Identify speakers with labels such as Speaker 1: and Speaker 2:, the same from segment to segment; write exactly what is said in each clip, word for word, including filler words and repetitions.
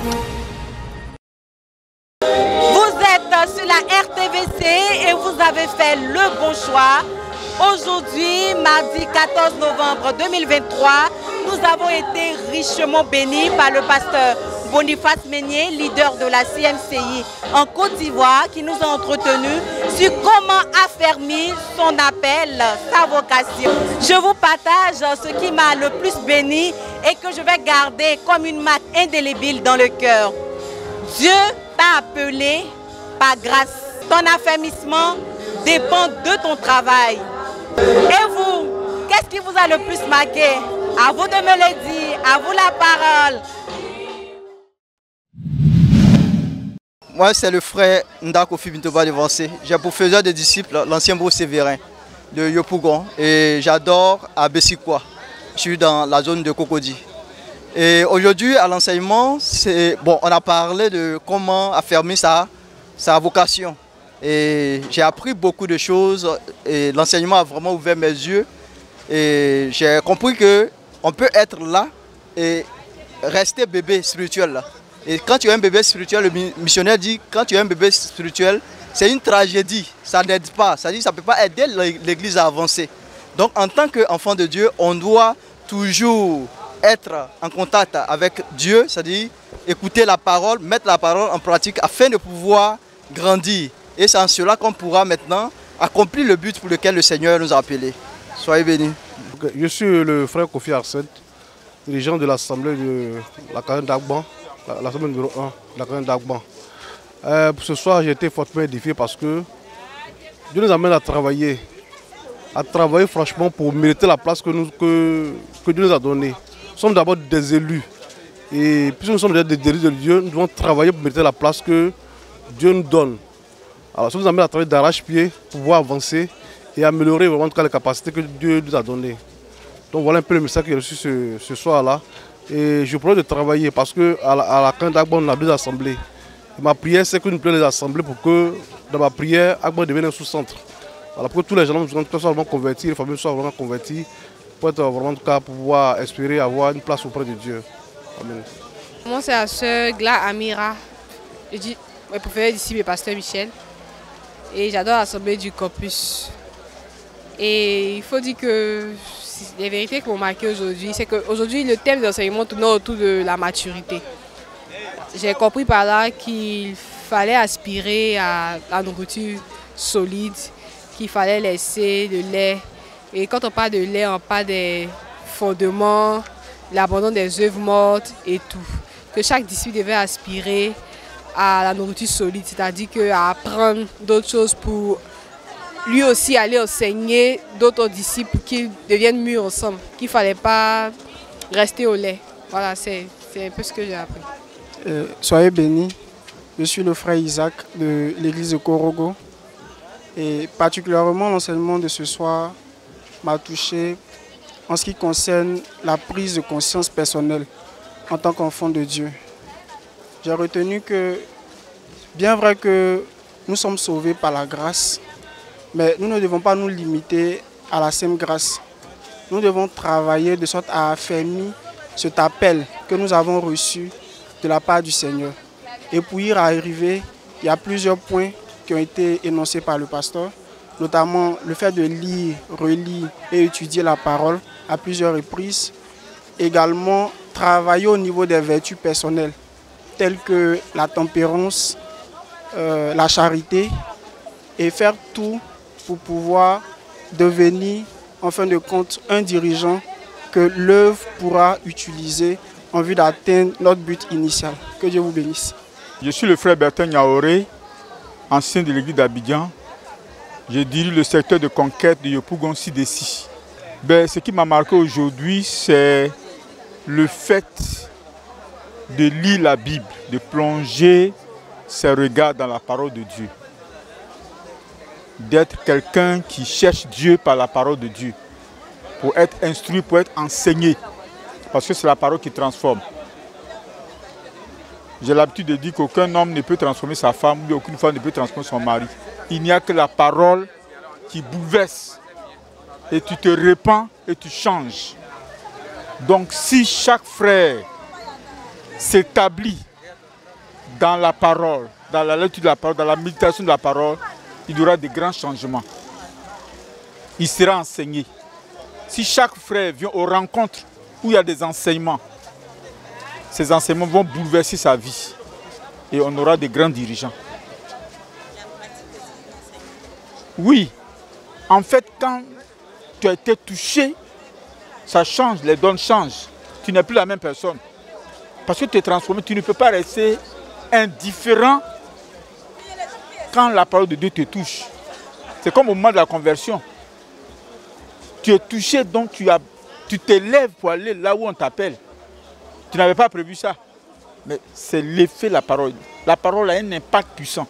Speaker 1: Vous êtes sur la R T V C et vous avez fait le bon choix. Aujourd'hui, mardi quatorze novembre deux mille vingt-trois, nous avons été richement bénis par le pasteur Boniface Meunier, leader de la C M C I en Côte d'Ivoire, qui nous a entretenus sur comment affermir son appel, sa vocation. Je vous partage ce qui m'a le plus béni et que je vais garder comme une marque indélébile dans le cœur. Dieu t'a appelé par grâce. Ton affermissement dépend de ton travail. Et vous, qu'est-ce qui vous a le plus marqué? À vous de me le dire, à vous la parole.
Speaker 2: Moi, c'est le frère Ndakofi Bintoba de Vancé. J'ai pour faiseur de disciples l'ancien beau Sévérin de Yopougon et j'adore à Bessikwa. Je suis dans la zone de Cocody. Et aujourd'hui, à l'enseignement, bon, on a parlé de comment affermir sa, sa vocation. Et j'ai appris beaucoup de choses et l'enseignement a vraiment ouvert mes yeux. Et j'ai compris qu'on peut être là et rester bébé spirituel là. Et quand tu es un bébé spirituel, le missionnaire dit, quand tu es un bébé spirituel, c'est une tragédie, ça n'aide pas, ça dit ça ne peut pas aider l'église à avancer. Donc en tant qu'enfant de Dieu, on doit toujours être en contact avec Dieu, c'est-à-dire écouter la parole, mettre la parole en pratique afin de pouvoir grandir. Et c'est en cela qu'on pourra maintenant accomplir le but pour lequel le Seigneur nous a appelés. Soyez bénis.
Speaker 3: Je suis le frère Kofi Arsène, dirigeant de l'Assemblée de la Carène d'Agban, l'Assemblée numéro un de la Carène d'Agban. Euh, ce soir, j'ai été fortement édifié parce que Dieu nous amène à travailler, à travailler franchement pour mériter la place que, nous, que, que Dieu nous a donnée. Nous sommes d'abord des élus. Et puisque nous sommes déjà des élus de Dieu, nous devons travailler pour mériter la place que Dieu nous donne. Alors, ça nous amène à travailler d'arrache-pied pour pouvoir avancer et améliorer vraiment en tout cas les capacités que Dieu nous a données. Donc voilà un peu le message que j'ai reçu ce, ce soir-là. Et je propose de travailler parce qu'à la, à la Carène d'Agban, on a deux assemblées. Et ma prière, c'est que nous prions les assemblées pour que dans ma prière, Agban devienne un sous-centre. Alors pour que tous les gens soient vraiment convertis, les familles soient vraiment converties, pour être vraiment en tout cas pouvoir espérer avoir une place auprès de Dieu. Amen.
Speaker 4: Moi, c'est la sœur Gla Amira. Je dis, je préfère ici le pasteur Michel. Et j'adore l'assemblée du campus. Et il faut dire que les vérités qui m'ont marqué aujourd'hui, c'est qu'aujourd'hui le thème de l'enseignement tourne autour de la maturité. J'ai compris par là qu'il fallait aspirer à la nourriture solide, qu'il fallait laisser le lait. Et quand on parle de lait, on parle des fondements, l'abandon des œuvres mortes et tout. Que chaque disciple devait aspirer à la nourriture solide, c'est-à-dire à apprendre d'autres choses pour lui aussi aller enseigner d'autres disciples qui deviennent mûrs ensemble, qu'il ne fallait pas rester au lait. Voilà, c'est un peu ce que j'ai appris.
Speaker 5: Euh, soyez bénis. Je suis le frère Isaac de l'église de Korogo. Et particulièrement l'enseignement de ce soir m'a touché en ce qui concerne la prise de conscience personnelle en tant qu'enfant de Dieu. J'ai retenu que, bien vrai que nous sommes sauvés par la grâce, mais nous ne devons pas nous limiter à la simple grâce. Nous devons travailler de sorte à affermir cet appel que nous avons reçu de la part du Seigneur. Et pour y arriver, il y a plusieurs points qui ont été énoncés par le pasteur, notamment le fait de lire, relire et étudier la parole à plusieurs reprises. Également, travailler au niveau des vertus personnelles, telles que la tempérance, euh, la charité, et faire tout pour pouvoir devenir, en fin de compte, un dirigeant que l'œuvre pourra utiliser en vue d'atteindre notre but initial. Que Dieu vous bénisse.
Speaker 6: Je suis le frère Bertin Niaoré, ancien de l'église d'Abidjan. Je dirige le secteur de conquête de Yopougon Sidessi. Ben, ce qui m'a marqué aujourd'hui, c'est le fait de lire la Bible, de plonger ses regards dans la parole de Dieu. D'être quelqu'un qui cherche Dieu par la parole de Dieu, pour être instruit, pour être enseigné, parce que c'est la parole qui transforme. J'ai l'habitude de dire qu'aucun homme ne peut transformer sa femme, ou aucune femme ne peut transformer son mari. Il n'y a que la parole qui bouleverse, et tu te répands et tu changes. Donc si chaque frère s'établit dans la parole, dans la lecture de la parole, dans la méditation de la parole, il y aura de grands changements. Il sera enseigné. Si chaque frère vient aux rencontres où il y a des enseignements, ces enseignements vont bouleverser sa vie. Et on aura de grands dirigeants. Oui, en fait, quand tu as été touché, ça change, les dons changent. Tu n'es plus la même personne. Parce que tu es transformé, tu ne peux pas rester indifférent quand la parole de Dieu te touche. C'est comme au moment de la conversion. Tu es touché, donc tu, as, tu t'élèves pour aller là où on t'appelle. Tu n'avais pas prévu ça. Mais c'est l'effet de la parole. La parole a un impact puissant.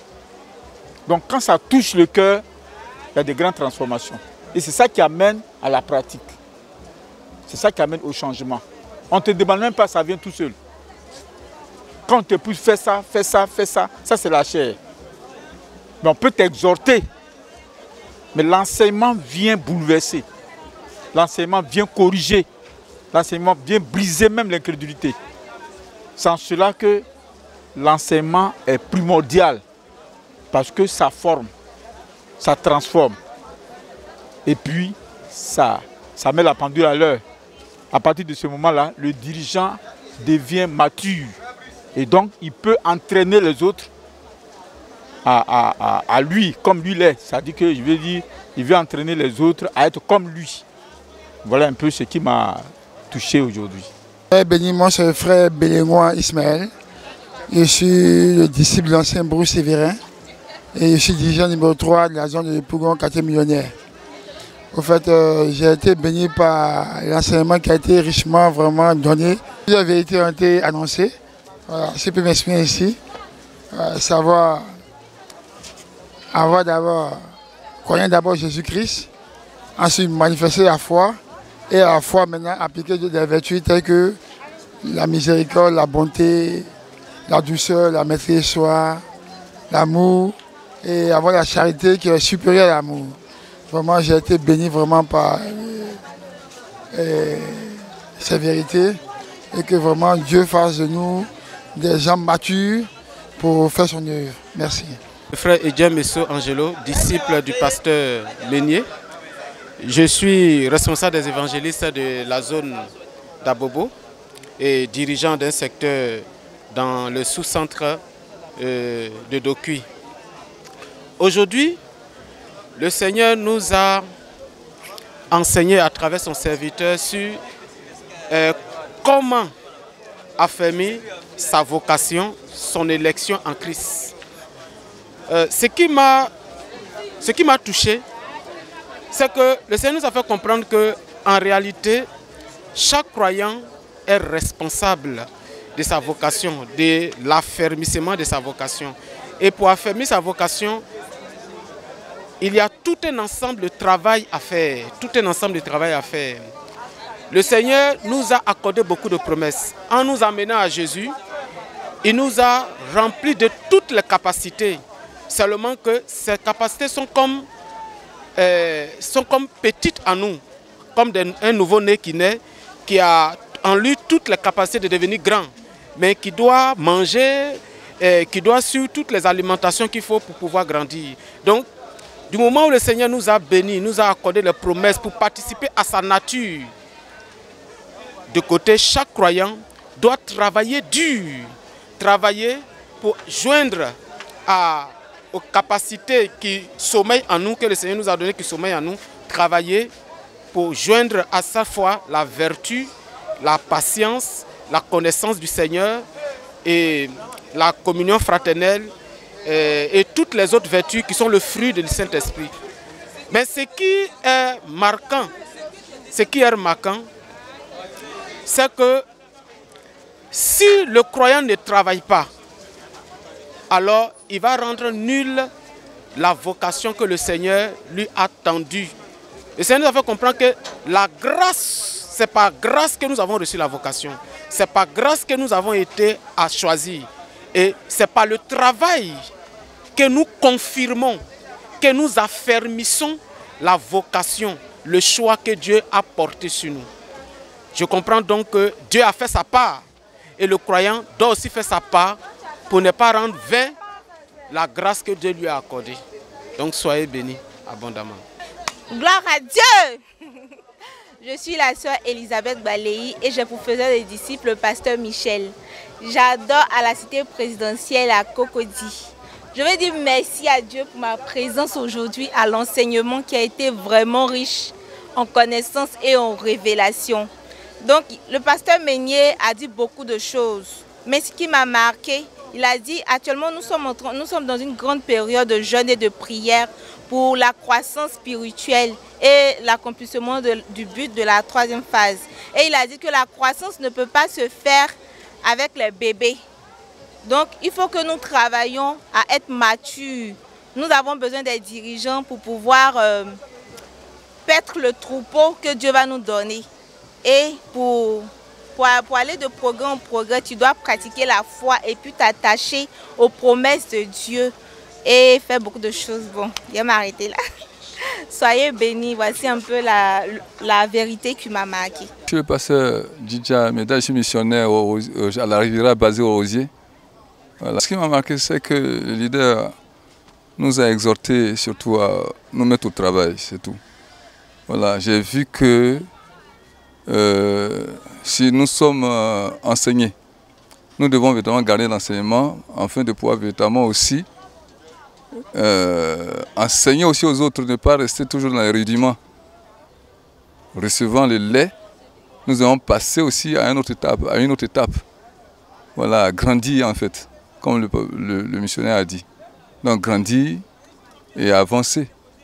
Speaker 6: Donc quand ça touche le cœur, il y a de grandes transformations. Et c'est ça qui amène à la pratique. C'est ça qui amène au changement. On ne te demande même pas, ça vient tout seul. Quand on te pousse, fais ça, fais ça, fais ça, ça c'est la chair. Mais on peut t'exhorter. Mais l'enseignement vient bouleverser. L'enseignement vient corriger. L'enseignement vient briser même l'incrédulité. C'est en cela que l'enseignement est primordial. Parce que ça forme, ça transforme. Et puis, ça, ça met la pendule à l'heure. À partir de ce moment-là, le dirigeant devient mature. Et donc, il peut entraîner les autres à, à, à, à lui, comme lui l'est. C'est-à-dire que je veux dire, il veut entraîner les autres à être comme lui. Voilà un peu ce qui m'a touché aujourd'hui.
Speaker 7: Béni, moi c'est le frère Bélénois Ismaël. Je suis le disciple de l'ancien Bruce Sévérin. Et je suis dirigeant numéro trois de la zone de Yopougon, quartier millionnaire. Au fait, euh, j'ai été béni par l'enseignement qui a été richement vraiment donné. Plusieurs vérités ont été annoncées. Voilà, si je peux m'exprimer ici. Euh, savoir, avoir d'abord, connaître d'abord Jésus-Christ, ensuite manifester la foi, et à la foi maintenant appliquer des vertus telles que la miséricorde, la bonté, la douceur, la maîtrise de soi, l'amour, et avoir la charité qui est supérieure à l'amour. Vraiment, j'ai été béni vraiment par euh, ces vérités et que vraiment Dieu fasse de nous des gens matures pour faire son œuvre. Merci.
Speaker 8: Le frère Edjem Messo Angelo, disciple du pasteur Meunier. Je suis responsable des évangélistes de la zone d'Abobo et dirigeant d'un secteur dans le sous-centre euh, de Dokui. Aujourd'hui, le Seigneur nous a enseigné à travers son serviteur sur euh, comment affermir sa vocation, son élection en Christ. Euh, ce qui m'a ce qui m'a touché, c'est que le Seigneur nous a fait comprendre que en réalité, chaque croyant est responsable de sa vocation, de l'affermissement de sa vocation. Et pour affermir sa vocation, il y a tout un ensemble de travail à faire, tout un ensemble de travail à faire. Le Seigneur nous a accordé beaucoup de promesses. En nous amenant à Jésus, il nous a rempli de toutes les capacités. Seulement que ces capacités sont comme, euh, sont comme petites à nous, comme un nouveau-né qui naît, qui a en lui toutes les capacités de devenir grand, mais qui doit manger, euh, qui doit suivre toutes les alimentations qu'il faut pour pouvoir grandir. Donc, du moment où le Seigneur nous a bénis, nous a accordé les promesses pour participer à sa nature, de côté, chaque croyant doit travailler dur, travailler pour joindre à, aux capacités qui sommeillent en nous, que le Seigneur nous a données, qui sommeillent en nous, travailler pour joindre à sa foi la vertu, la patience, la connaissance du Seigneur et la communion fraternelle, et toutes les autres vertus qui sont le fruit du Saint-Esprit. Mais ce qui est marquant, ce qui est marquant, c'est que si le croyant ne travaille pas, alors il va rendre nulle la vocation que le Seigneur lui a tendue. Le Seigneur nous a fait comprendre que la grâce, c'est par grâce que nous avons reçu la vocation. C'est par grâce que nous avons été à choisir. Et c'est par le travail que nous confirmons, que nous affermissons la vocation, le choix que Dieu a porté sur nous. Je comprends donc que Dieu a fait sa part et le croyant doit aussi faire sa part pour ne pas rendre vain la grâce que Dieu lui a accordée. Donc soyez bénis abondamment.
Speaker 9: Gloire à Dieu! Je suis la sœur Elisabeth Baléi et j'ai pour faiseur des disciples le pasteur Michel. J'adore à la cité présidentielle à Cocody. Je veux dire merci à Dieu pour ma présence aujourd'hui à l'enseignement qui a été vraiment riche en connaissances et en révélations. Donc le pasteur Meunier a dit beaucoup de choses. Mais ce qui m'a marqué, il a dit actuellement nous sommes, en train, nous sommes dans une grande période de jeûne et de prière pour la croissance spirituelle et l'accomplissement du but de la troisième phase. Et il a dit que la croissance ne peut pas se faire avec les bébés. Donc il faut que nous travaillions à être matures. Nous avons besoin des dirigeants pour pouvoir euh, paître le troupeau que Dieu va nous donner. Et pour, pour, pour aller de progrès en progrès, tu dois pratiquer la foi et puis t'attacher aux promesses de Dieu et faire beaucoup de choses. Bon, je vais m'arrêter là. Soyez bénis, voici un peu la, la vérité qui m'a marqué.
Speaker 10: Je suis le pasteur Djidja Meda, je suis missionnaire au, à la Riviera basée au Rosier. Voilà. Ce qui m'a marqué, c'est que le leader nous a exhortés surtout à nous mettre au travail, c'est tout. Voilà, j'ai vu que euh, si nous sommes euh, enseignés, nous devons véritablement garder l'enseignement afin de pouvoir véritablement aussi euh, enseigner aussi aux autres, ne pas rester toujours dans les rudiments. Recevant le lait, nous devons passer aussi à une autre étape, à une autre étape. Voilà, grandir en fait, comme le, le, le missionnaire a dit. Donc grandir et avancer.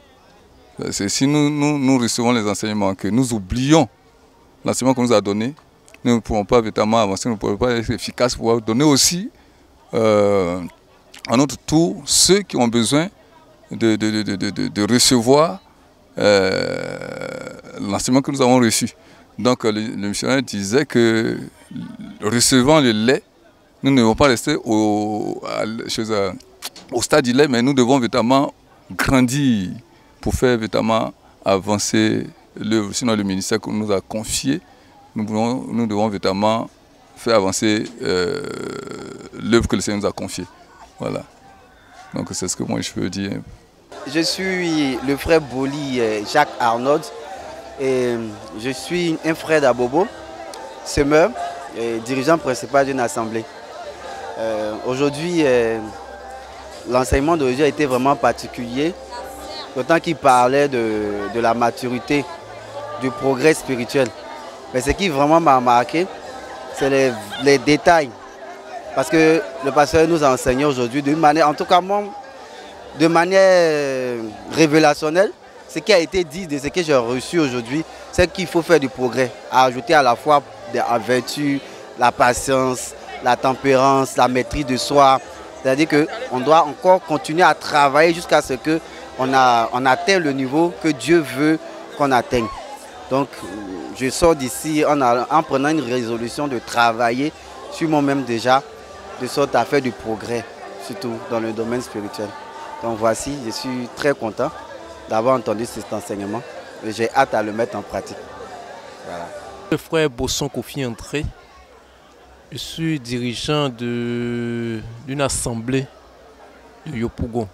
Speaker 10: Si nous, nous, nous recevons les enseignements, que nous oublions l'enseignement qu'on nous a donné, nous ne pourrons pas véritablement avancer, nous ne pourrons pas être efficaces pour donner aussi euh, à notre tour ceux qui ont besoin de, de, de, de, de, de recevoir euh, l'enseignement que nous avons reçu. Donc le, le missionnaire disait que recevant le lait, nous ne devons pas rester au, à, chez, au stade du lait, mais nous devons véritablement grandir pour faire véritablement avancer l'œuvre. Sinon le ministère qu'on nous a confié, nous devons, nous devons véritablement faire avancer euh, l'œuvre que le Seigneur nous a confiée. Voilà. Donc c'est ce que moi je peux dire.
Speaker 11: Je suis le frère Boli Jacques Arnaud et je suis un frère d'Abobo, semeur et dirigeant principal d'une assemblée. Euh, Aujourd'hui, euh, l'enseignement d'aujourd'hui a été vraiment particulier, d'autant qu'il parlait de, de la maturité, du progrès spirituel. Mais ce qui vraiment m'a marqué, c'est les, les détails. Parce que le pasteur nous a enseigné aujourd'hui d'une manière, en tout cas moi, de manière révélationnelle, ce qui a été dit de ce que j'ai reçu aujourd'hui, c'est qu'il faut faire du progrès, à ajouter à la fois la vertu, la patience, la tempérance, la maîtrise de soi. C'est-à-dire qu'on doit encore continuer à travailler jusqu'à ce qu'on a, on atteigne le niveau que Dieu veut qu'on atteigne. Donc je sors d'ici en, en prenant une résolution de travailler sur moi-même déjà, de sorte à faire du progrès, surtout dans le domaine spirituel. Donc voici, je suis très content d'avoir entendu cet enseignement et j'ai hâte à le mettre en pratique. Voilà.
Speaker 12: Le frère Bosson Kofi André, je suis dirigeant d'une assemblée de Yopougon,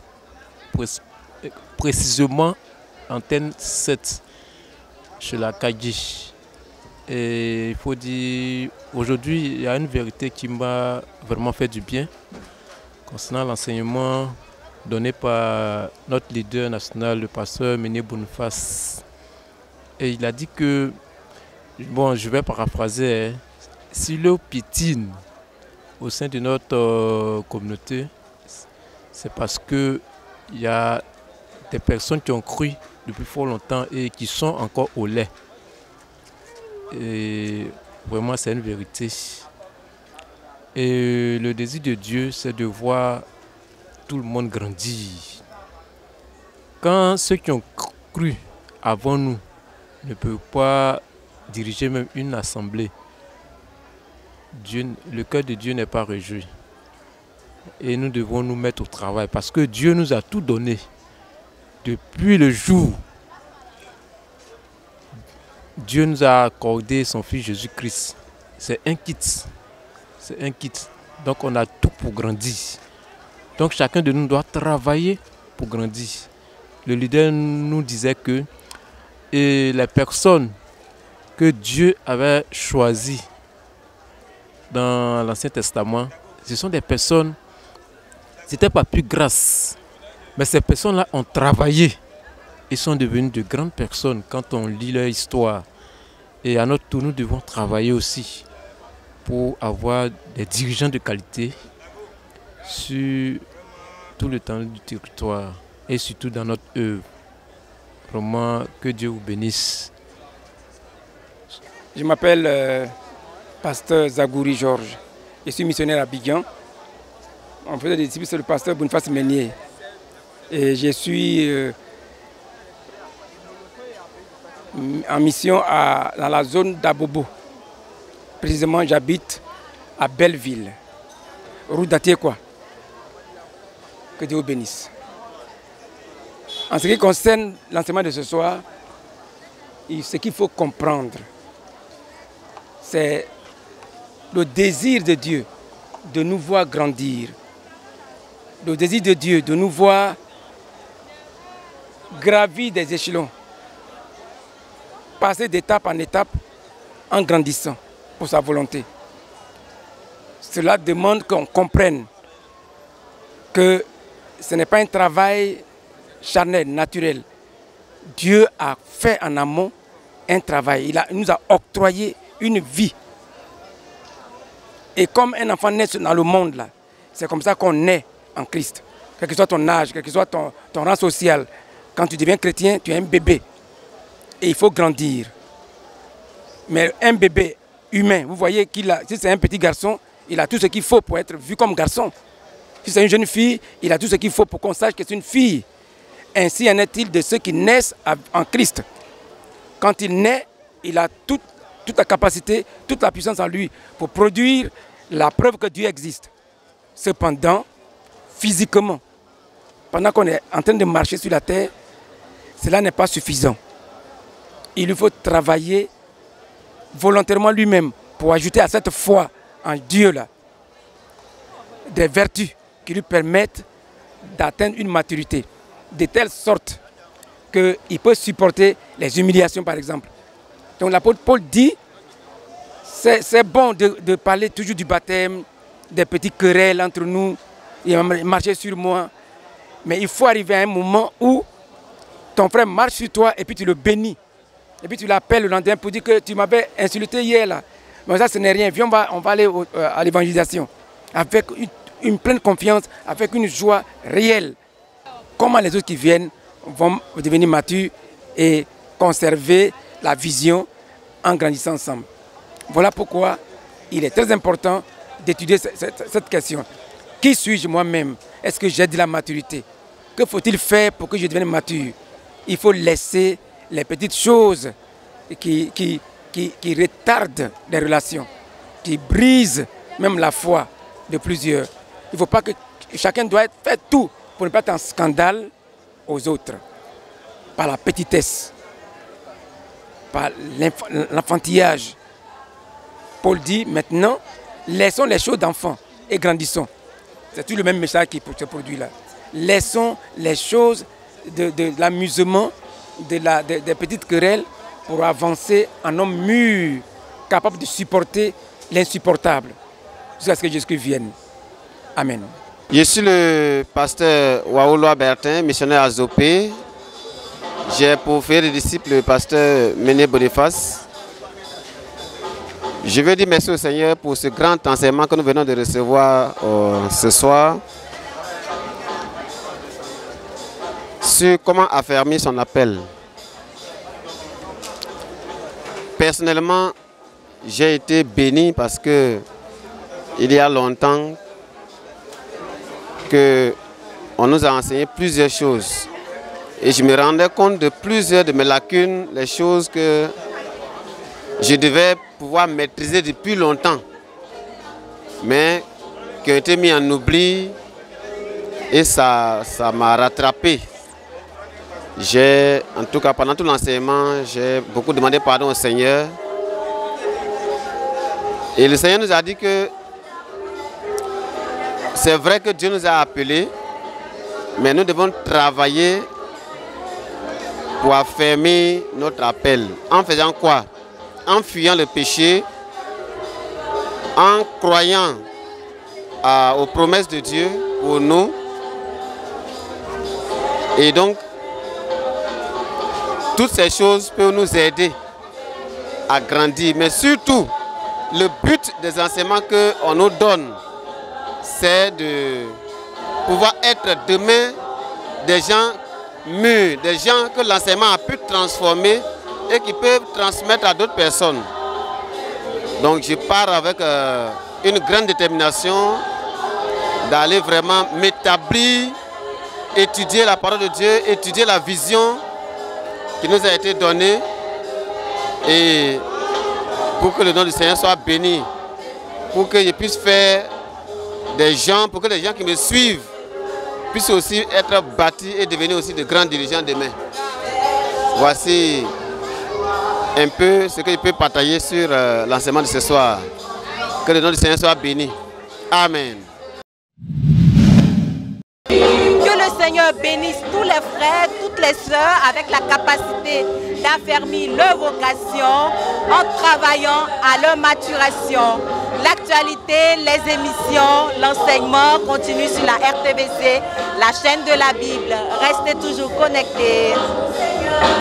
Speaker 12: précisément antenne sept, chez la Kadji. Et il faut dire, aujourd'hui, il y a une vérité qui m'a vraiment fait du bien concernant l'enseignement donné par notre leader national, le pasteur Méné Boniface. Et il a dit que, bon, je vais paraphraser, hein, si l'eau piétine au sein de notre euh, communauté, c'est parce qu'il y a des personnes qui ont cru depuis fort longtemps et qui sont encore au lait. Et vraiment, c'est une vérité. Et le désir de Dieu, c'est de voir tout le monde grandir. Quand ceux qui ont cru avant nous ne peuvent pas diriger même une assemblée, Dieu, le cœur de Dieu n'est pas réjoui. Et nous devons nous mettre au travail parce que Dieu nous a tout donné. Depuis le jour, Dieu nous a accordé son Fils Jésus-Christ. C'est un kit. C'est un kit. Donc on a tout pour grandir. Donc chacun de nous doit travailler pour grandir. Le leader nous disait que et les personnes que Dieu avait choisies dans l'Ancien Testament, ce sont des personnes, ce n'était pas plus grâce, mais ces personnes-là ont travaillé. Ils sont devenus de grandes personnes quand on lit leur histoire. Et à notre tour, nous devons travailler aussi pour avoir des dirigeants de qualité sur tout le temps du territoire et surtout dans notre œuvre. Vraiment, que Dieu vous bénisse.
Speaker 13: Je m'appelle euh, pasteur Zagouri Georges. Je suis missionnaire à Abidjan. En fait, des disciples, c'est le pasteur Boniface Meunier. Et je suis euh, en mission à, dans la zone d'Abobo. Précisément, j'habite à Belleville, rue d'Atiekwa. Que Dieu vous bénisse. En ce qui concerne l'enseignement de ce soir, ce qu'il faut comprendre, c'est le désir de Dieu de nous voir grandir. Le désir de Dieu de nous voir gravir des échelons, passer d'étape en étape en grandissant pour sa volonté. Cela demande qu'on comprenne que ce n'est pas un travail charnel, naturel. Dieu a fait en amont un travail. Il, a, il nous a octroyé une vie. Et comme un enfant naît dans le monde, là, c'est comme ça qu'on naît en Christ. Quel que soit ton âge, quel que soit ton, ton rang social, quand tu deviens chrétien, tu es un bébé. Et il faut grandir. Mais un bébé humain, vous voyez qu'il a, si c'est un petit garçon, il a tout ce qu'il faut pour être vu comme garçon. Si c'est une jeune fille, il a tout ce qu'il faut pour qu'on sache que c'est une fille. Ainsi en est-il de ceux qui naissent en Christ. Quand il naît, il a toute, toute la capacité, toute la puissance en lui pour produire la preuve que Dieu existe. Cependant, physiquement, pendant qu'on est en train de marcher sur la terre, cela n'est pas suffisant. Il lui faut travailler volontairement lui-même pour ajouter à cette foi en Dieu là, des vertus qui lui permettent d'atteindre une maturité de telle sorte qu'il peut supporter les humiliations par exemple. Donc l'apôtre Paul dit, c'est bon de, de parler toujours du baptême, des petites querelles entre nous, il marcher sur moi, mais il faut arriver à un moment où ton frère marche sur toi et puis tu le bénis. Et puis tu l'appelles le lendemain pour dire que tu m'avais insulté hier là. Mais ça ce n'est rien, viens on va, on va aller au, euh, à l'évangélisation avec une, une pleine confiance, avec une joie réelle. Comment les autres qui viennent vont devenir matures et conserver la vision en grandissant ensemble. Voilà pourquoi il est très important d'étudier cette, cette, cette question. Qui suis-je moi-même? Est-ce que j'ai de la maturité? Que faut-il faire pour que je devienne mature? Il faut laisser les petites choses qui, qui, qui, qui retardent les relations, qui brisent même la foi de plusieurs. Il ne faut pas que chacun doit faire tout pour ne pas être en scandale aux autres, par la petitesse, par l'enfantillage. Paul dit maintenant, laissons les choses d'enfants et grandissons. C'est tout le même message qui se produit là. Laissons les choses de, de, de l'amusement, de la, de, des petites querelles pour avancer en homme mûr, capable de supporter l'insupportable, jusqu'à ce que Jésus vienne. Amen.
Speaker 14: Je suis le pasteur Waouloa Bertin, missionnaire à Zopé. J'ai pour faire des disciples le pasteur Meunier Boniface. Je veux dire merci au Seigneur pour ce grand enseignement que nous venons de recevoir euh, ce soir sur comment affermir son appel. Personnellement, j'ai été béni parce que il y a longtemps qu'on nous a enseigné plusieurs choses. Et je me rendais compte de plusieurs de mes lacunes, les choses que je devais pouvoir maîtriser depuis longtemps, mais qui ont été mis en oubli et ça ça m'a rattrapé. J'ai, en tout cas pendant tout l'enseignement, j'ai beaucoup demandé pardon au Seigneur. Et le Seigneur nous a dit que C'est vrai que Dieu nous a appelés, mais nous devons travailler pour affirmer notre appel. En faisant quoi? En fuyant le péché, en croyant à, aux promesses de Dieu pour nous. Et donc, toutes ces choses peuvent nous aider à grandir. Mais surtout, le but des enseignements qu'on nous donne, c'est de pouvoir être demain des gens mûrs, des gens que l'enseignement a pu transformer et qui peuvent transmettre à d'autres personnes. Donc je pars avec euh, une grande détermination d'aller vraiment m'établir, étudier la parole de Dieu, étudier la vision qui nous a été donnée, et pour que le nom du Seigneur soit béni, pour que je puisse faire des gens, pour que les gens qui me suivent puissent aussi être bâtis et devenir aussi de grands dirigeants demain. Voici un peu ce que je peux partager sur euh, l'enseignement de ce soir. Que le nom du Seigneur soit béni. Amen.
Speaker 1: Que le Seigneur bénisse tous les frères, toutes les sœurs avec la capacité d'affermir leur vocation en travaillant à leur maturation. L'actualité, les émissions, l'enseignement continue sur la R T V C, la chaîne de la Bible. Restez toujours connectés.